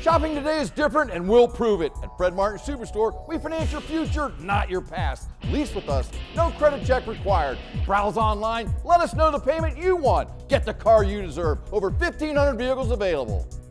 Shopping today is different and we'll prove it. At Fred Martin Superstore, we finance your future, not your past. Lease with us, no credit check required. Browse online, let us know the payment you want. Get the car you deserve. Over 1,500 vehicles available.